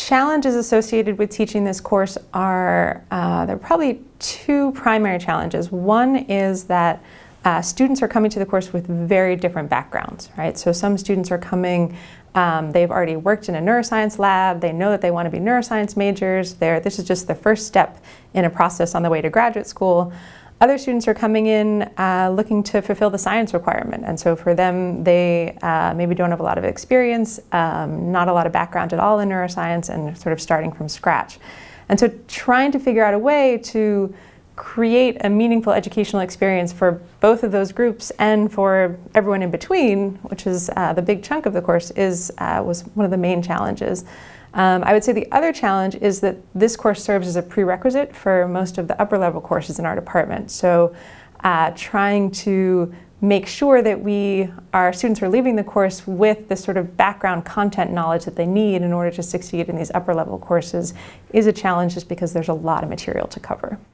challenges associated with teaching this course are, there are probably two primary challenges. One is that students are coming to the course with very different backgrounds, right? So some students are coming, they've already worked in a neuroscience lab, they know that they want to be neuroscience majors, this is just the first step in a process on the way to graduate school. Other students are coming in looking to fulfill the science requirement, and so for them, they maybe don't have a lot of experience, not a lot of background at all in neuroscience, and sort of starting from scratch. And so trying to figure out a way to create a meaningful educational experience for both of those groups and for everyone in between, which is the big chunk of the course, was one of the main challenges. I would say the other challenge is that this course serves as a prerequisite for most of the upper level courses in our department. So trying to make sure that our students are leaving the course with the sort of background content knowledge that they need in order to succeed in these upper level courses is a challenge just because there's a lot of material to cover.